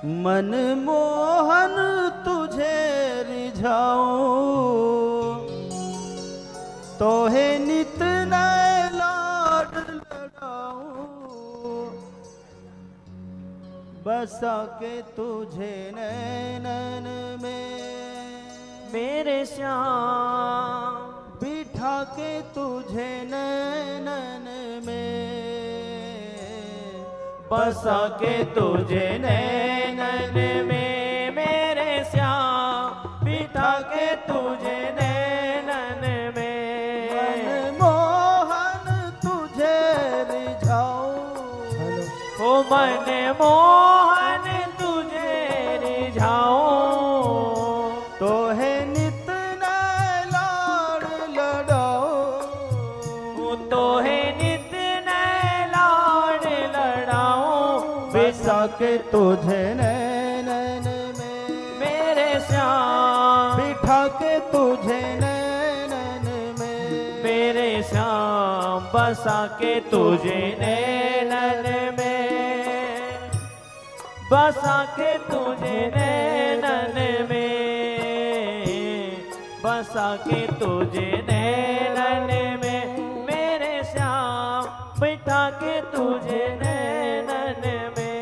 मन मोहन तुझे रिझाऊं, तो है नित नए लाड लड़ाऊं, बसा के तुझे नैनन में मेरे श्याम, बिठा के तुझे नैनन में, बसा के तुझे नैनन में मेरे श्याम, बिठा के तुझे नैनन में, मन मोहन तुझे रिझाऊं, ओ मन मोहन तुझे रिझाऊं, तो है नित नए लाड लड़ाऊं, तो है नित नए लाड लड़ाऊं, बसा के तुझे नैनन में मेरे श्याम, बिठा के तुझे नैनन में, मेरे श्याम, बसा के तुझे नैनन में, बसा के तुझे नैनन में, बसा के तुझे नैनन में मेरे श्याम, बिठा के तुझे नैनन में।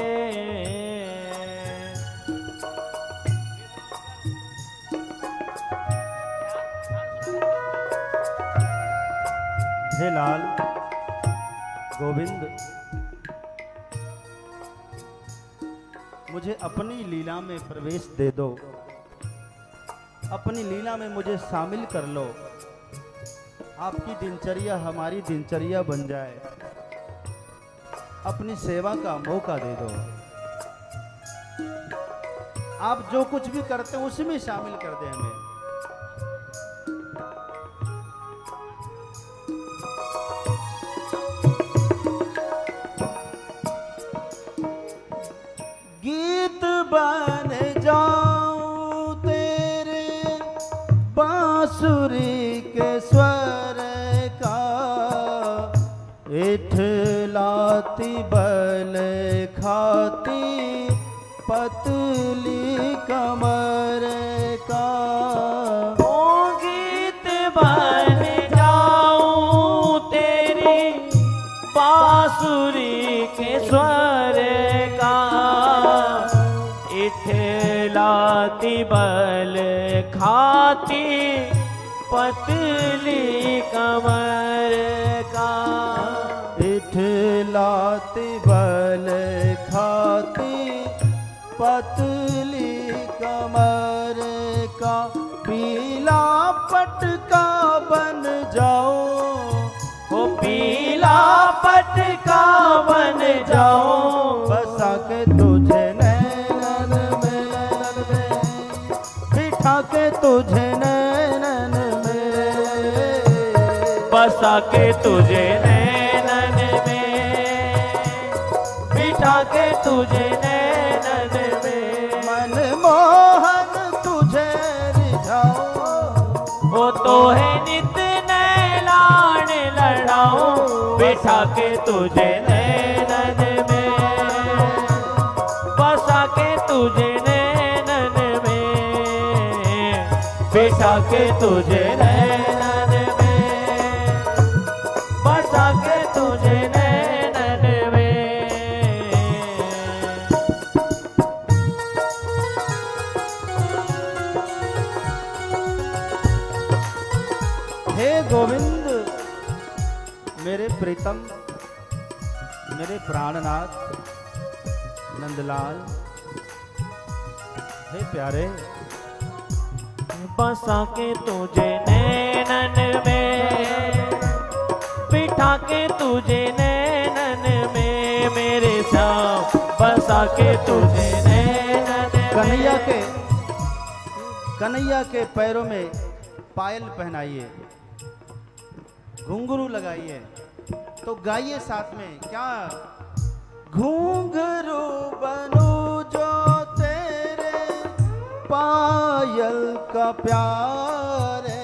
हे लाल गोविंद, मुझे अपनी लीला में प्रवेश दे दो, अपनी लीला में मुझे शामिल कर लो, आपकी दिनचर्या हमारी दिनचर्या बन जाए, अपनी सेवा का मौका दे दो, आप जो कुछ भी करते हैं उसी में शामिल कर दे हमें। गीत बन जाऊं तेरे बांसुरी के स्वर का, इठलाती बल खाती पतली कमर का, ओ गीत बन जाऊं तेरी बांसुरी के स्वर का, इठलाती बल खाती पतली कमर का, इठलाती बल खाती पतली कमर का, पीला पटका बन जाओ, ओ पीला पटका बन जाओ, बसा के तुझे नैनन में, बिठा के तुझे नैनन में, बसा के तुझे नैनन में, बिठा के तुझे नैनन में, मन मोहन तुझे रिझाओ, वो तो है नित नए लाड लड़ाऊं, बिठा के तुझे नैनन में, बसा के तुझे नैनन में, बिठा के तुझे नैनन में, बसा के तुझे नैनन में। हे गोविंद मेरे प्रीतम, मेरे प्राणनाथ नंदलाल, हे प्यारे, बसा के तुझे नैनन में, बिठा के तुझे नैनन में मेरे श्याम, बसा के तुझे नैनन में। कन्हैया के पैरों में पायल पहनाइए, घुंघरू लगाइए, तो गाइए साथ में, क्या घुंघरू बनू जो तेरे पायल का प्यारे,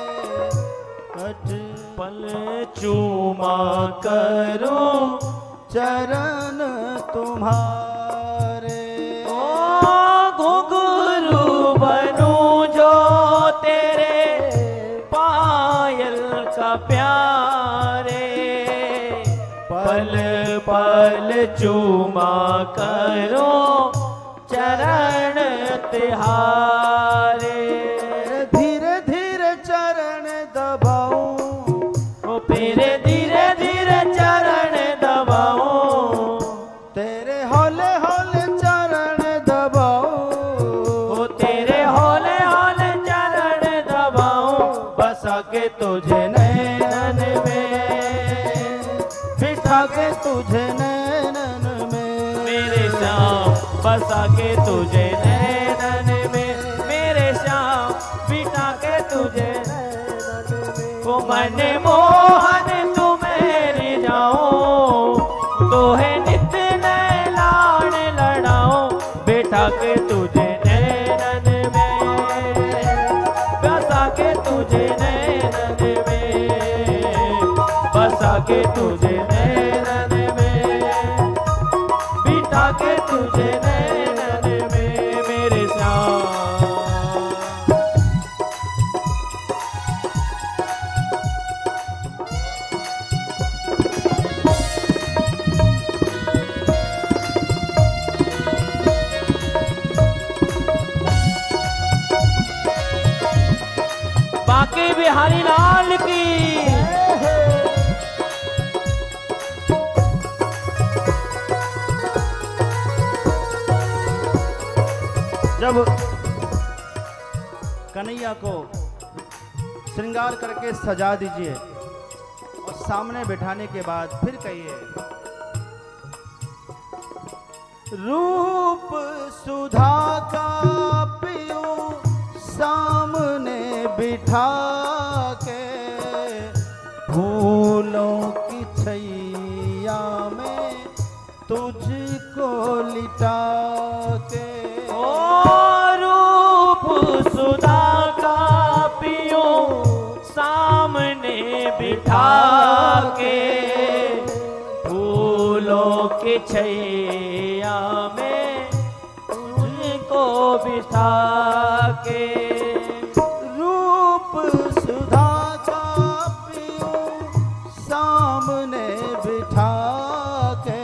पल चूमा करूं चरण तुम्हारे, पल चूमा करो चरण तिहारे। धीरे धीरे चरण दबाऊं, ओ फिर धीरे धीरे चरण दबाऊं, तेरे हौले हौले चरण दबाऊं, ओ तेरे हौले हौले चरण दबाऊं। बसा के तुझे नैनन में, बिठा के तुझे नैनन में, मेरे श्याम बसा के तुझे नैनन में, मेरे श्याम बिठा के तुझे नैनन में। ओ मन मोहन तू मेरी जाऊं, तो है नित्य नए लाड़ लड़ाऊं, बिठा के तुझे नैनन में, बसा के तुझे नैनन में, बसा के तुझे नैनन में, बिठा के तुझे नैनन में, मेरे श्याम। बाकी बिहारी लाल की। जब कन्हैया को श्रृंगार करके सजा दीजिए और सामने बिठाने के बाद फिर कहिए, रूप सुधा का पियो सामने बिठा के, फूलों की छैया में तुझको लिटा के। ओ रूप सुधा का पियो सामने बिठा के, फूलों की छैया में तुझको बिठा के। रूप सुधा का पियो सामने बिठा के,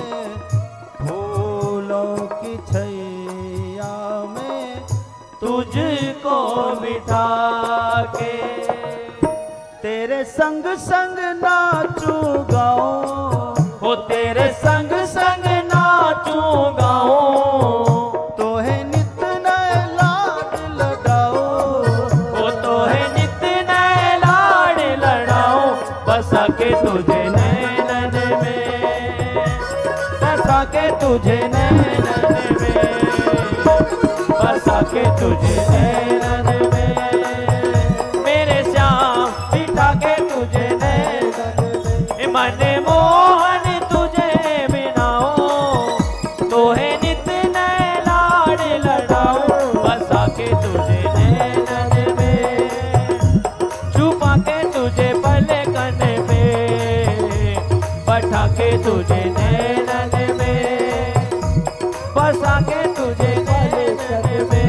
फूलों की छैया में तुझको बिठा के। तेरे संग संग नाचूं गाऊं, हो तेरे संग संग नाचूं गाऊं, तो है नित्य नए लाड लगाऊं, हो तो है नित्य नए लाड़ लड़ाऊं, बसा के तुझे नैनन में, बसा के तुझे नैनन में, बसा के तुझे नैनन में, मेरे श्याम बिठा के तुझे नैनन में। मन मोहन तुझे बिनाऊं, तो है नित्य नए लाड़ लड़ाऊं, बसा के तुझे नैनन में, छुपा के तुझे पलकन में, बैठा के तुझे नैनन में, बसा के तुझे नैनन में।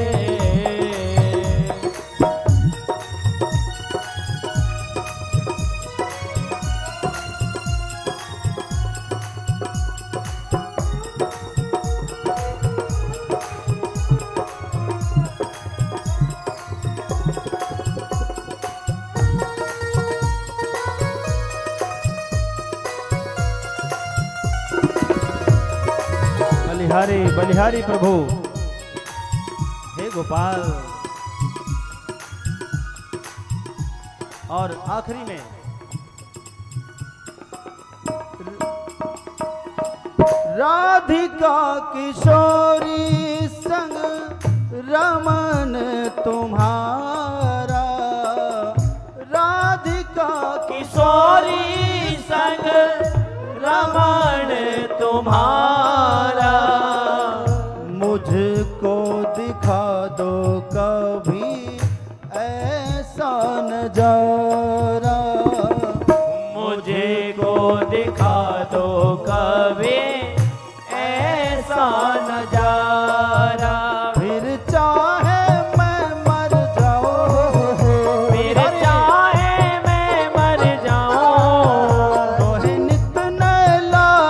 बलिहारी बलिहारी प्रभु, हे गोपाल। और आखिरी में राधिका किशोरी संग रमन तुम्हारा, राधिका किशोरी संग रमण तुम्हारा, मुझको दिखा दो कभी ऐसा नजारा, मुझे को दिखा दो कभी ऐसा नजारा, फिर चाहे मैं मर जाऊं, फिर चाहे मैं मर जाऊं, तो है नित नए लाड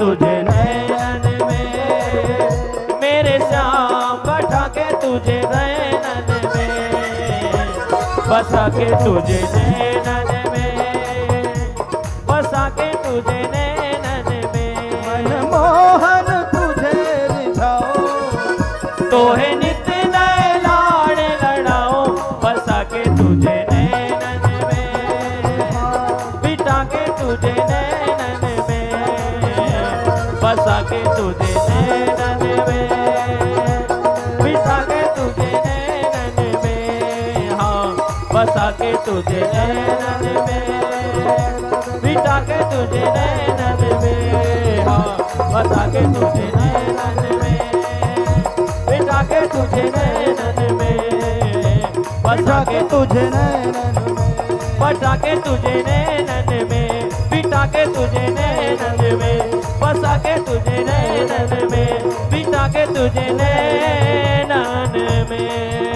तुझे नैनन में, मेरे श्याम बैठा के तुझे नैनन में, बसा के तुझे नैनन में, बसा के तुझे नैनन में। मनमोहन तुझे रिझाओ, तोहे नित्य नए लाड़ लड़ाओ, बसा के तुझे नैनन में, बिठा के तुझे नैनन में, बसा के तुझे नैनन में, बिठा के तुझे नैनन में, हाँ बसा के तुझे नैनन में, बिठा के तुझे नैनन में, हाँ बसा के तुझे नैनन में, बिठा के तुझे नैनन में, बसा के तुझे नैनन में, बसा के तुझे नैनन में, बिठा के तुझे नैनन में, बसा के तुझे नैनन में, बिठा के तुझे नैनन में।